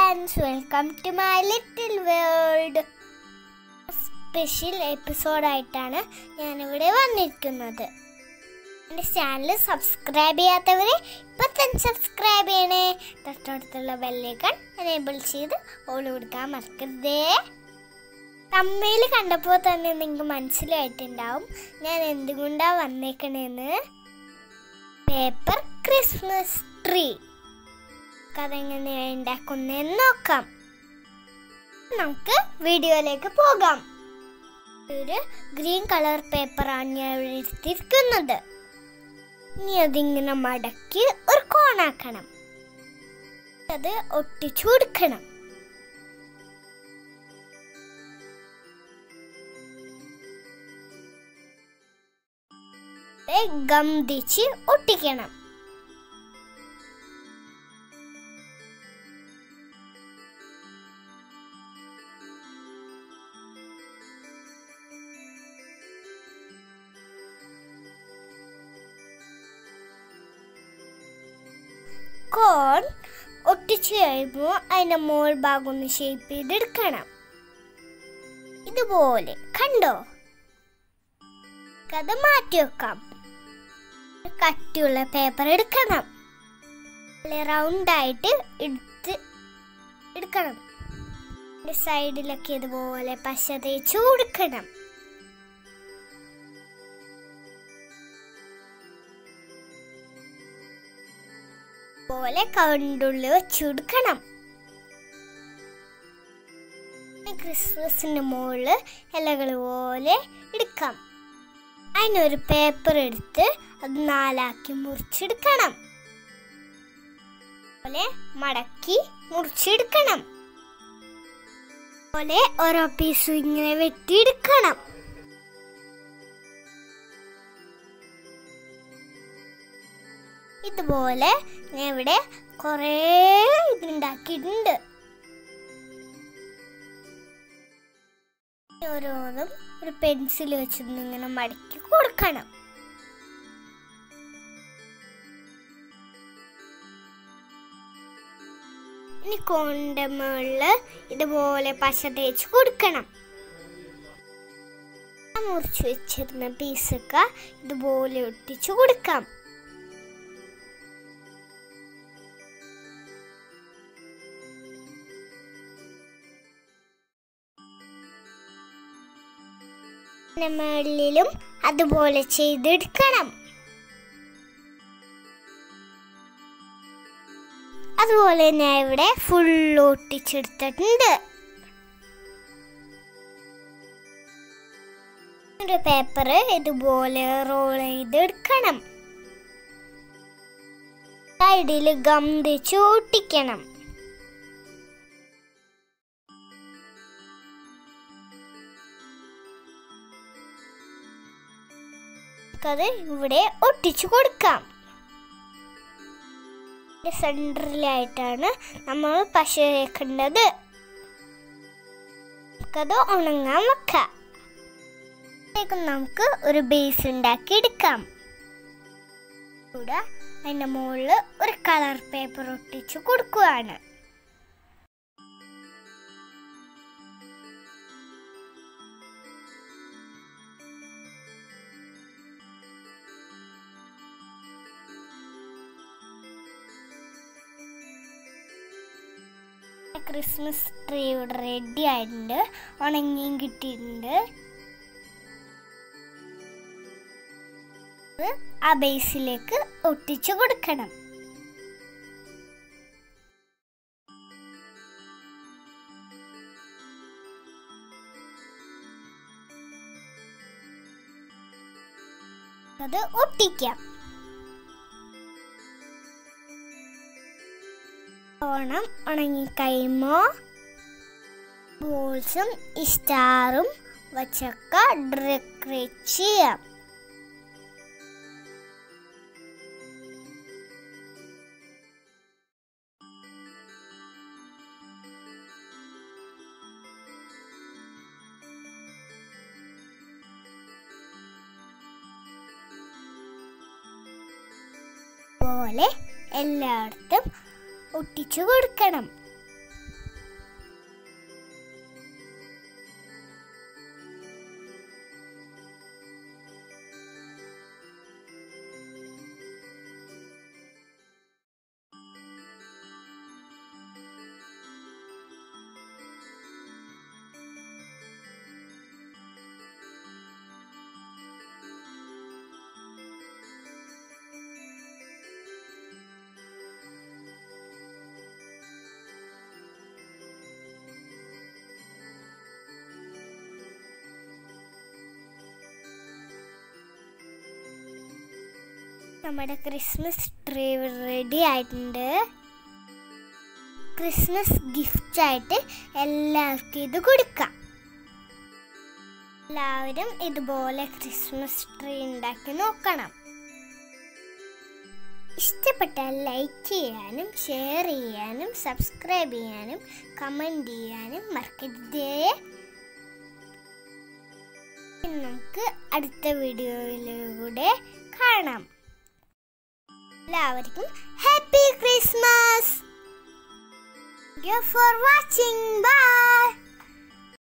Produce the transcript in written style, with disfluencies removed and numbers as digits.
friends, welcome to my little world. Special episode ആയിട്ടാണ് ഞാൻ ഇവിടെ വന്നിരിക്കുന്നത്. എൻ്റെ ചാനൽ സബ്സ്ക്രൈബ് ചെയ്യാത്തവരെ ഇപ്പോൾ തന്നെ സബ്സ്ക്രൈബ് ചെയ്യണേ. തൊട്ടടുത്തുള്ള ബെല്ലൈക്കൺ എനേബിൾ ചെയ്ത് ഓൾ കൊടുക്കാൻ മറക്കരുതേ. തമ്മിൽ കണ്ടപ്പോൾ തന്നെ നിങ്ങൾക്ക് മനസ്സിലായിട്ടുണ്ടാവും ഞാൻ എന്തുകൊണ്ടാണ് വന്നേക്കണേന്ന്. പേപ്പർ ക്രിസ്മസ് ട്രീ അതെങ്ങനെയാണ് ഉണ്ടാക്കുന്നതെന്ന് നോക്കാം. നമുക്ക് വീഡിയോയിലേക്ക് പോകാം. ഒരു ഗ്രീൻ കളർ പേപ്പറാണ് ഞാൻ ഇവിടെ എടുത്തിരിക്കുന്നത്. ഇനി അതിങ്ങനെ മടക്കി ഒരു കോണാക്കണം. അത് ഒട്ടിച്ചു കൊടുക്കണം. ഗം തിച്ച് ഒട്ടിക്കണം. കോൺ ഒട്ടിച്ചു കഴിയുമ്പോൾ അതിൻ്റെ മോൾ ഭാഗം ഒന്ന് ഷേപ്പ് ചെയ്തെടുക്കണം. ഇതുപോലെ കണ്ടോ? അത് മാറ്റി വെക്കാം. കട്ടിയുള്ള പേപ്പർ എടുക്കണം. റൗണ്ടായിട്ട് എടുക്കണം. സൈഡിലൊക്കെ ഇതുപോലെ പശ തേച്ച് കൊടുക്കണം. പോലെ കവറിൻ്റെ വെച്ച് കൊടുക്കണം. ക്രിസ്മസിന്റെ മുകളിൽ ഇലകൾ പോലെ എടുക്കാം. അതിനൊരു പേപ്പർ എടുത്ത് അത് നാലാക്കി മുറിച്ചെടുക്കണം. പോലെ മടക്കി മുറിച്ചെടുക്കണം. പോലെ ഓരോ പീസും ഇങ്ങനെ വെട്ടിയെടുക്കണം. ഇതുപോലെ ഞാൻ ഇവിടെ കുറേ ഇതുണ്ടാക്കിയിട്ടുണ്ട്. ഓരോന്നും ഒരു പെൻസിൽ വെച്ചൊന്ന് ഇങ്ങനെ മടക്കി കൊടുക്കണം. ഇനി കോണിന്റെ മുകളില് ഇതുപോലെ പശ തേച്ച് കൊടുക്കണം. മുറിച്ച് വെച്ചിരുന്ന പീസൊക്കെ ഇതുപോലെ ഒട്ടിച്ചു കൊടുക്കാം. മുകളിലും അതുപോലെ ചെയ്തെടുക്കണം. അതുപോലെ ഞാൻ ഇവിടെ ഫുൾ ഒട്ടിച്ചെടുത്തിട്ടുണ്ട്. ഒരു പേപ്പർ ഇതുപോലെ റോൾ ചെയ്തെടുക്കണം. സൈഡിൽ ഗം തേച്ച് ഒട്ടിക്കണം. അത് ഇവിടെ ഒട്ടിച്ചു കൊടുക്കാം. സെൻട്രലായിട്ടാണ് നമ്മൾ പശ വെക്കേണ്ടത്. അത് ഉണങ്ങാൻ വെക്കാം. നമുക്ക് ഒരു ബേസ് ഉണ്ടാക്കി എടുക്കാം. ഇവിടെ അതിൻ്റെ മുകളിൽ ഒരു കളർ പേപ്പർ ഒട്ടിച്ചു കൊടുക്കുകയാണ്. ക്രിസ്മസ് ട്രീ ഇവിടെ റെഡി ആയിട്ടുണ്ട്. ഉണങ്ങിയും കിട്ടിയിട്ടുണ്ട്. ആ ബേസിലേക്ക് ഒട്ടിച്ചു കൊടുക്കണം. അത് ഒട്ടിക്കാം. ഓണം ഉണങ്ങിക്കഴിയുമ്പോൾ ബോൾസും സ്റ്റാറും വച്ചൊക്കെ ഡെക്കറേറ്റ് ചെയ്യാം. പോലെ എല്ലായിടത്തും ഒട്ടിച്ചു കൊടുക്കണം. നമ്മുടെ ക്രിസ്മസ് ട്രീ റെഡി ആയിട്ടുണ്ട്. ക്രിസ്മസ് ഗിഫ്റ്റ് ആയിട്ട് എല്ലാവർക്കും ഇത് കൊടുക്കാം. എല്ലാവരും ഇതുപോലെ ക്രിസ്മസ് ട്രീ ഉണ്ടാക്കി നോക്കണം. ഇഷ്ടപ്പെട്ടാൽ ലൈക്ക് ചെയ്യാനും ഷെയർ ചെയ്യാനും സബ്സ്ക്രൈബ് ചെയ്യാനും കമൻറ്റ് ചെയ്യാനും മറക്കരുതേ. നമുക്ക് അടുത്ത വീഡിയോയിലൂടെ കാണാം. എല്ലാവർക്കും happy Christmas. Thank you for watching. Bye.